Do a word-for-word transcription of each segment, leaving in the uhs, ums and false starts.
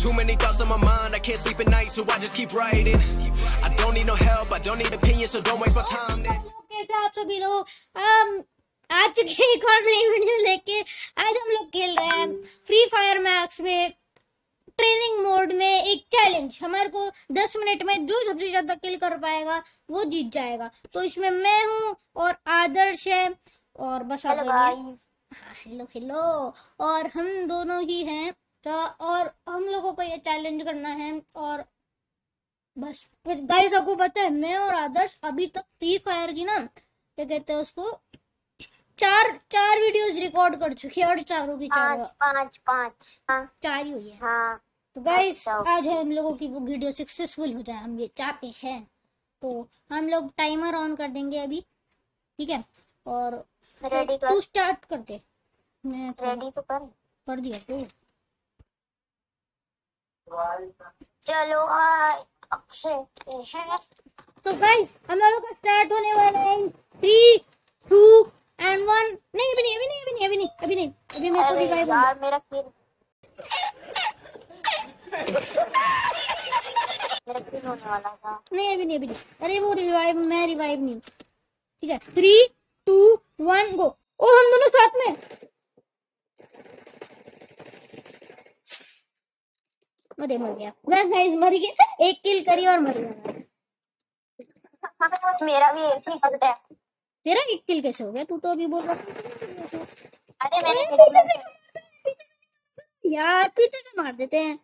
Too many thoughts on my mind, I can't sleep at night, so I just keep writing. I don't need no help, I don't need opinions, so don't waste my time. कैसे आप सभी लोग um, आ चुके हैं एक और नई video लेके। आज हम लोग खेल रहे हैं फ्री फायर मैक्स में ट्रेनिंग मोड में एक चैलेंज। हमारे को दस मिनट में जो सबसे ज्यादा किल कर पाएगा वो जीत जाएगा। तो इसमें मैं हूँ और आदर्श है और बस हेलो हेलो और हम दोनों ही हैं। तो और हम लोगों को ये चैलेंज करना है और बस फिर गाइस आपको पता है मैं और आदर्श अभी तक फ्री फायर की ना क्या कहते हैं उसको चार चार वीडियोस रिकॉर्ड कर चुके हैं और चारों की चारों पांच पांच हाँ चार ही हुई है। हाँ तो गाइस आज हम लोगों की वो वीडियो सक्सेसफुल हो जाए, हम ये चाहते हैं। तो हम लोग टाइमर ऑन कर देंगे अभी, ठीक है? और रेडी कर, तू स्टार्ट कर दे। मैं रेडी तो कर कर दिया तू। चलो अच्छे हैं। तो गाइस हम लोगों का स्टार्ट होने वाला है थ्री टू एंड वन। नहीं अभी नहीं अभी नहीं अभी नहीं अभी नहीं अभी नहीं अभी मेरे को रिवाइव यार मेरा किल मेरा किल होने वाला था। नहीं अभी नहीं अभी नहीं। अरे वो रिवाइव मैं रिवाइव नहीं। ठीक है थ्री टू वन गो। ओ हम दोनों साथ में। अरे मर गया मैं गाइस, मर गया। एक किल करी और मर गया। मेरा भी एक ही हद है। तेरा एक किल कैसे हो गया? तू तो अभी बोल रहा था। अरे मैंने पीछे से यार पीछे से मार देते हैं।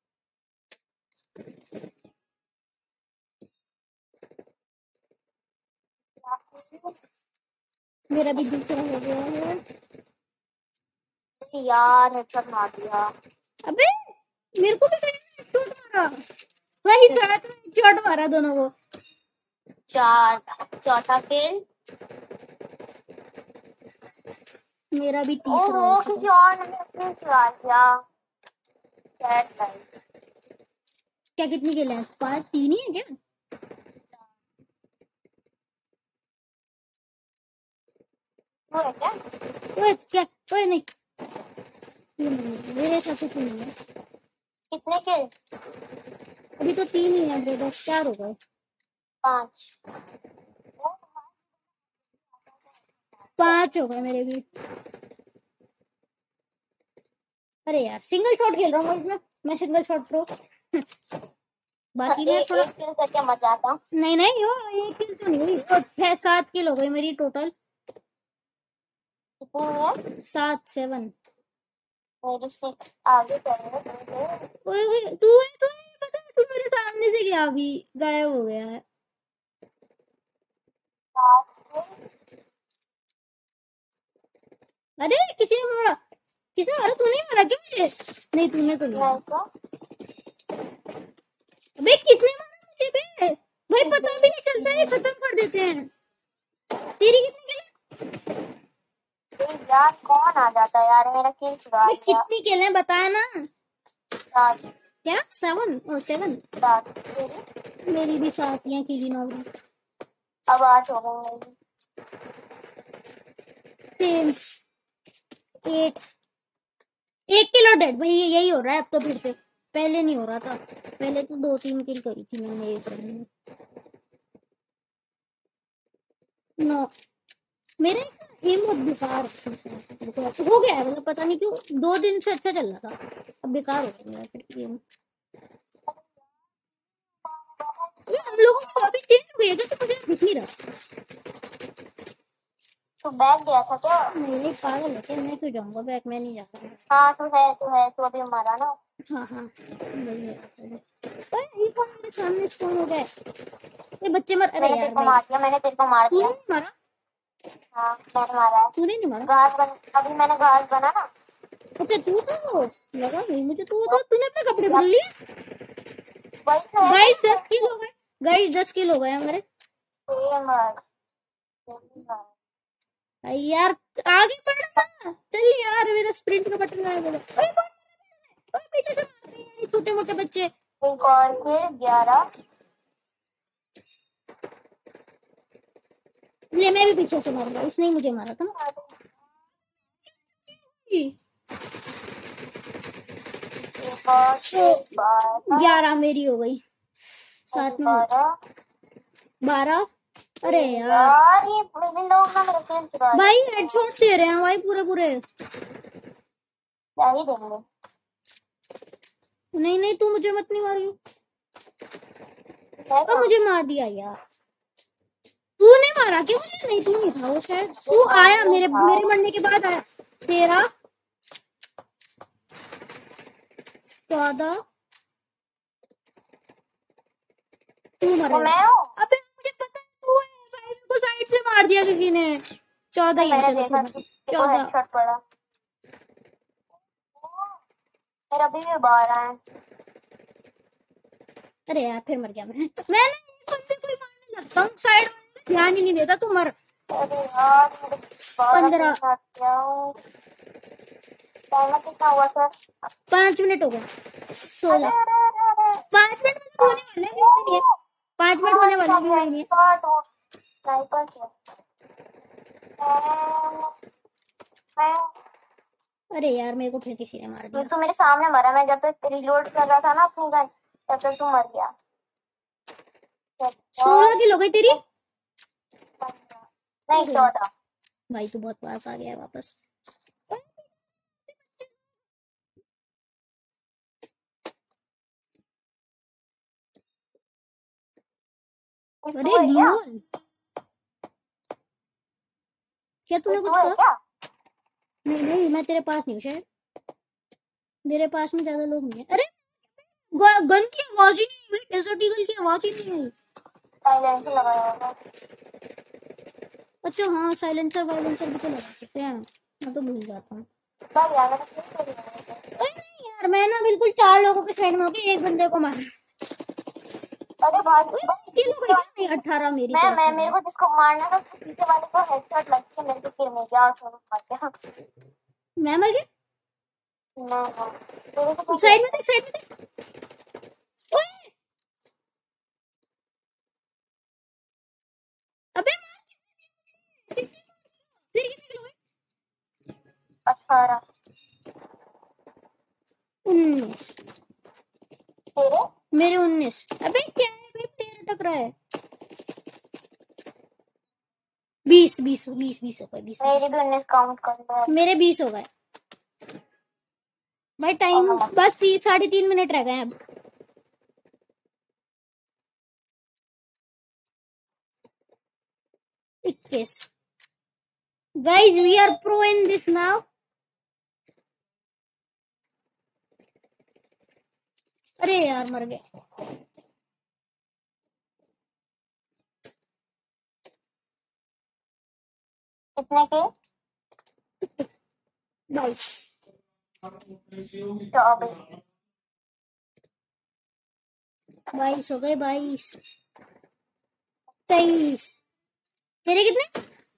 मेरा भी दूसरा हो गया है यार, हेडशॉट मार दिया। अबे मेरे को भी हेडशॉट मारा वही साथ में हेडशॉट मारा दोनों को। चार चौथा किल मेरा भी तीसरा। ओहो किसी और ने अपने चुरा लिया। क्या कितनी किल है? पाँच तीन ही है क्या? वो है क्या? ओए क्या ओए नहीं मेरे हिसाब से तीन है। कितने किल? अभी तो तीन ही है, दस चार हो गए। पाँच पांच हो गए मेरे भी। अरे यार सिंगल शॉट खेल रहा हूँ इसमें मैं, सिंगल शॉट प्रो। बाकी मैं थोड़ा एक किल से क्या मजा आता। नहीं नहीं हो एक किल तो नहीं हुई, छह सात किल हो गई मेरी टोटल। कितनी है? सात सेवन। मेरी सिक्स। आगे चलो। तू तू पता है तू मेरे सामने से गया अभी गायब हो गया है। अरे किसी ने मारा किसने मारा? तूने मारा क्या मुझे? नहीं तूने तो नहीं। अबे किसने मारा मुझे बे? भाई पता भी नहीं चलता है, खत्म कर देते हैं। तेरी कितनी किल है? यार कौन आ जाता है यार, मेरा किल चुरा लिया। कितनी किल है बताया ना। सात। क्या सेवन? O seven. सात। मेरी भी सात ही किली नौ। अब आठ हो गई मेरी। Same eight. एक किलो डेड भाई यही हो रहा है अब तो फिर से। पहले नहीं हो रहा था, पहले तो दो तीन किल करी थी मैंने एक रन में। नो मेरे एम बहुत बेकार हो गया है, मतलब पता नहीं क्यों दो दिन से अच्छा चल रहा था अब बेकार हो गया मेरा फिर गेम। हम लोगों की लॉबी चेंज हो गई है तो मुझे दिख नहीं रहा। तू बैग गया था क्या? नहीं पागल है क्या? मैं क्यों जाऊंगा बैग? मैं नहीं जा रहा। हाँ तू है तू है तू अभी मारा ना। हाँ हाँ ये कौन मेरे सामने स्पॉन हो गया? ये बच्चे मर। अरे यार तेरे को मार दिया मैंने, तेरे को मार दिया। तूने मारा? हाँ मैंने मारा है। तूने नहीं मारा? घास बन अभी मैंने घास बना ना। अच्छा तू तो लगा नहीं मुझे। तू तो तूने अपने कपड़े बदल लिए। गाइस दस किल हो गए। गाइस दस किल हो गए हमारे। यार आगे बढ़ना चल यार, मेरा स्प्रिंट का बटन गायब हो गया। ओए पीछे से मार रहे हैं छोटे मोटे बच्चे। एक और फिर ग्यारह। ले मैं भी पीछे से मारूंगा, इसने ही मुझे मारा था ना। ग्यारह मेरी हो गई, साथ में बारह। अरे यार यार ये इन लोग ना मेरे खेल चुका है। भाई हेडशॉट दे रहे हैं भाई पूरे पूरे। क्या ही देंगे। नहीं नहीं तू मुझे मत नहीं मारी, है अब क्या? मुझे मार दिया यार। तूने मारा क्यों मुझे? नहीं तू नहीं था वो, शायद तू आया मेरे मेरे मरने के बाद आया। तेरा चौदह तू मर तो गया। मैं हूँ। अबे मुझे पता है तू है भाई, मेरे को साइड से मार दिया किसी ने। चौदह ही है, मैंने चलो देखा ठीक है। कि चौदह। हेडशॉट पड़ा। मेरा अभी भी बारह है। अरे यार फिर मर गया मैं। मैं ना एक बंदे को ही मारने लगता हूँ, साइड में ध्यान ही नहीं देता। तू मर। अरे यार मेरे बारह पंद्रह। के साथ क्या हूँ। टाइमर कितना हुआ सर? पांच मिनट हो गए। अरे सोलह। अरे अरे अरे पांच मिनट मतलब होने वाले हैं, भी नहीं है। पांच मिनट होने वाले हैं, भी नहीं है। स्नाइपर से मैं अरे यार मेरे को फिर किसी ने मार तू दिया। तू मेरे सामने मरा। मैं जब तक रिलोड कर रहा था ना अपनी गन तब तक तू मर गया। सोलह किल हो गई तेरी। नहीं चौदह। भाई तू बहुत पास आ गया है वापस। कुछ अरे तू है क्या? ग्लूअल, क्या तूने कुछ कुछ तू है कहा? क्या? नहीं नहीं मैं तेरे पास नहीं हूँ शायद, मेरे पास में ज्यादा लोग नहीं है। अरे ग- गन की आवाज ही नहीं हुई, डेजर्ट ईगल की आवाज ही नहीं आई। साइलेंस लगाया होगा। अच्छा हाँ साइलेंसर वाइलेंसर भी तो लगा सकते हैं, मैं तो भूल जाता हूँ। भाई यार मैंने क्यों कर दिया? अरे नहीं यार मैं ना बिल्कुल चार लोगों के साइड में होके एक बंदे को मारा। अरे भाई किल हो गई क्या? नहीं अठारह मेरी मैं तरफ मैं से मेरे गए। को जिसको मारना था उसको पीछे वाले को हेडशॉट लग के मेरे को किल मिल गया और सोनू मार गया। मैं मर गया। ना ना तेरे को साइड में देख, साइड में देख। ओए! अबे मार के- फिर कितने किल हो गए? अठारह उन्नीस। तेरे मेरे उन्नीस। अबे क्या है भाई, तेरह टक रहा है। बीस बीस बीस बीस हो गए, बीस हो मेरी भी उन्नीस काउंट कर लो। गए। मेरे बीस हो गए भाई। टाइम बस तीन साढ़े तीन मिनट रह गए अब। इक्कीस। Guys we are pro in this now. अरे यार मर गए। कितने के? बाईस। चौबीस। बाईस हो गए, बाईस। तेईस। तेरे कितने?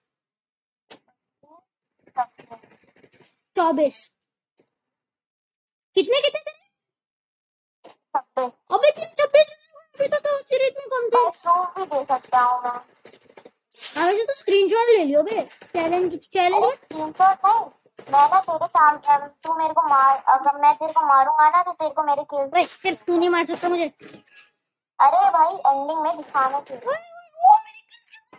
चौबीस। कितने कितने तेरे? छब्बीस। अबे छब्बीस। अभी तो तो सिर्फ इतने कम थे। भाई प्रूफ भी दे सकता हूँ मैं। अबे तो स्क्रीनशॉट ले लियो बे। चैलेंज चैलेंज अरे में। स्क्रीनशॉट नहीं। मैं ना तेरे सामने तू मेरे को मार अगर मैं तेरे को मारूंगा ना तो तेरे को मेरे किल। ओए फिर तू नहीं मार सकता मुझे। अरे भाई एंडिंग में दिखाने के लिए। ओए, ओए, ओए, मेरी kill चोरी।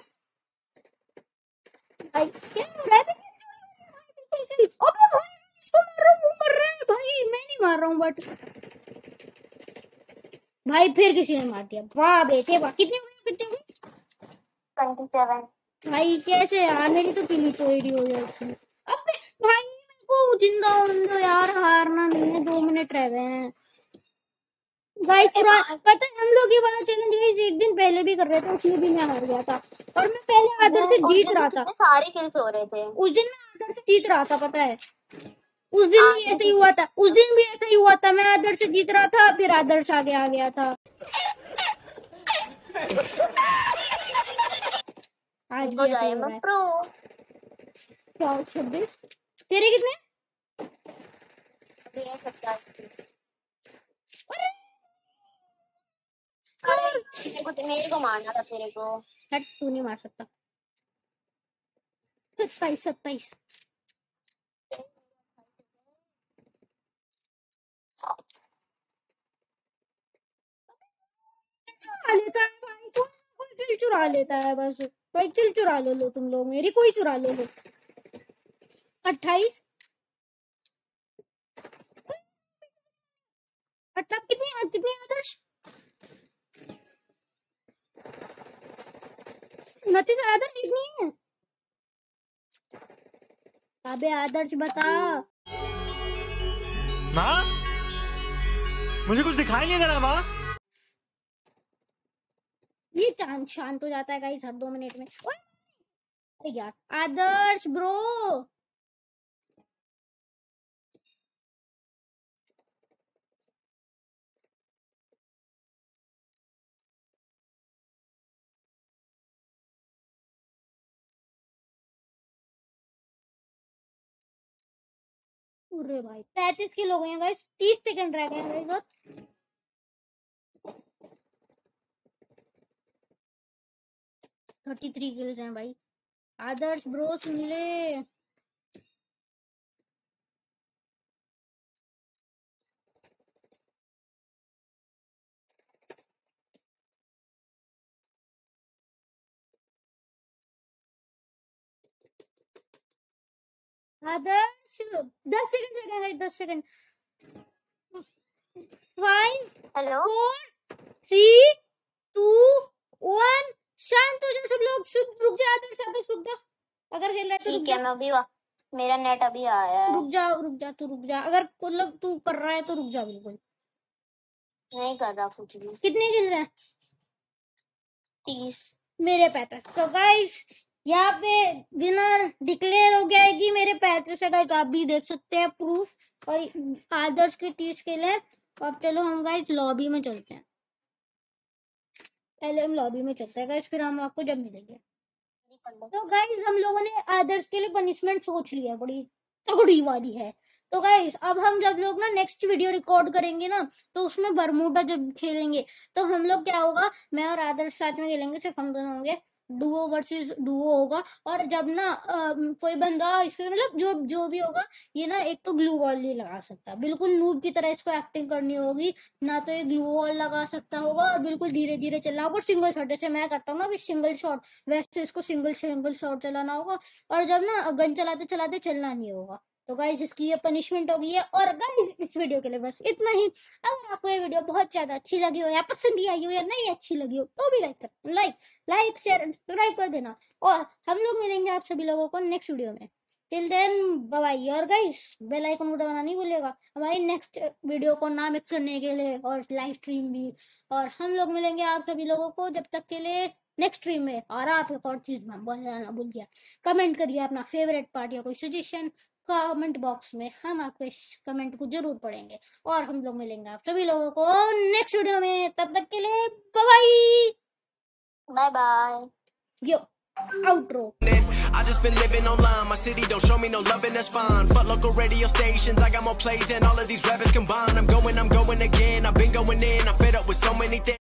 भाई क्या हो रहा है बे? किल किल। अबे भाई इसको मार रहा हूँ, वो मर रहा है भाई, मैं नहीं मार रहा हूँ बट भाई फिर किसी ने मार दिया। वाह बेटे वाह। कितने हुए, कितने हुए? Twenty seven. भाई कैसे यार, मेरी तो किली चोरी हो जाती है। अबे भाई मेरे को जिंदा होने दो यार, हारना नहीं है, दो मिनट रह गए हैं। गाइस पूरा पता है हम लोग ये वाला चैलेंज गाइस एक दिन पहले भी कर रहे थे, उसमें भी मैं हार गया था और मैं पहले आदर से जीत रहा था। सारे किल्स हो रहे थे उस दिन मैं आदर से जीत रहा था, पता है उस दिन भी ऐसा ही हुआ था। उस दिन भी ऐसा ही हुआ था, मैं आदर से जीत रहा था, फिर आदर्श आगे आ गया था। आज भी ऐसा ही हो रहा है। प्रो। क्या छब्बीस? तेरे कितने? अरे मेरे को मारना था तेरे को। हट तू नहीं मार सकता। सत्ताईस सत्ताईस। चुरा लेता है भाई, कोई कोई किल चुरा लेता है बस भाई। किल चुरा लो लो तुम लोग मेरी, कोई चुरा लो लो। अट्ठाईस मतलब कितनी कितनी आदर्श, उनतीस आदर्श कितनी है? अबे आदर्श बता। माँ मुझे कुछ दिखाई नहीं दे रहा माँ। ये चांद शांत हो जाता है गाइस हर दो मिनट में। ओए अरे यार आदर्श ब्रो, अरे भाई पैंतीस किल हो गए हैं गाइस, तीस सेकंड रह गए हैं गाइस। थर्टी थ्री किल्स हैं भाई। आदर्श ब्रो सुन ले। आदर्श दस सेकंड रह गए हैं, दस second. Five hello four three two one, शांत हो जाओ सब लोग। शुभ रुक जा आदर्श, आदर्श रुक जा, अगर खेल रहा है तो रुक ठीक जा। है, मैं अभी वा- मेरा नेट अभी आया है। रुक जा रुक जा, तू रुक जा, अगर मतलब तू कर रहा है तो रुक जा बिल्कुल। नहीं कर रहा कुछ भी। कितने किल्स हैं? तीस। मेरे पैंतीस। तो गाइस यहाँ पे विनर डिक्लेयर हो गया है कि मेरे पैंतीस है गाइस, आप भी देख सकते हैं प्रूफ। और आदर्श के तीस किल है। अब चलो हम गाइस लॉबी में चलते हैं, पहले हम लॉबी में चलते हैं गाइस, फिर हम आपको जब मिलेंगे। तो गाइस हम लोगों ने आदर्श के लिए पनिशमेंट सोच लिया, बड़ी तगड़ी वाली है। तो गाइस अब हम जब लोग ना नेक्स्ट वीडियो रिकॉर्ड करेंगे ना, तो उसमें बरमूडा जब खेलेंगे तो हम लोग क्या होगा, मैं और आदर्श साथ में खेलेंगे, सिर्फ हम दोनों होंगे, डुओ वर्सेस डुओ होगा। और जब ना अ, कोई बंदा इसके मतलब जो जो भी होगा, ये ना एक तो ग्लू वॉल नहीं लगा सकता, बिल्कुल नूब की तरह इसको एक्टिंग करनी होगी, ना तो ये ग्लू वॉल लगा सकता होगा, और बिल्कुल धीरे धीरे चलना होगा। सिंगल शॉट जैसे मैं करता हूँ ना अभी सिंगल शॉट, वैसे इसको सिंगल सिंगल शॉट चलाना होगा। और जब ना गन चलाते चलाते चलना नहीं होगा। तो गाइस इसकी ये पनिशमेंट होगी है। और गाइस इस वीडियो के लिए बस इतना ही। अगर आपको ये वीडियो बहुत ज्यादा अच्छी लगी हो या पसंद ही आई हो या नहीं अच्छी लगी हो तो भी लाइक कर लाइक लाइक शेयर सब्सक्राइब कर देना। और हम लोग मिलेंगे आप सभी लोगों को नेक्स्ट वीडियो में। Till then bye bye. और गाइस बेल आइकन को दबाना नहीं भूलिएगा हमारी नेक्स्ट वीडियो को ना मिस करने के लिए, और लाइव स्ट्रीम भी। और हम लोग मिलेंगे आप सभी लोगों को जब तक के लिए नेक्स्ट स्ट्रीम में। और आप एक और चीज मैं बोलना भूल गया, कमेंट करिए अपना फेवरेट पार्ट या कोई सजेशन कमेंट बॉक्स में, हम आपके कमेंट को जरूर पढ़ेंगे। और हम लोग मिलेंगे आप सभी लोगों को नेक्स्ट वीडियो में, तब तक के लिए bye bye. Bye bye. Yo outro. I just been living online, my city don't show me no loving, that's fine. Fuck local radio stations, I got more plays than all of these rappers combined. I'm going, I'm going again, I've been going in, I'm fed up with so many things.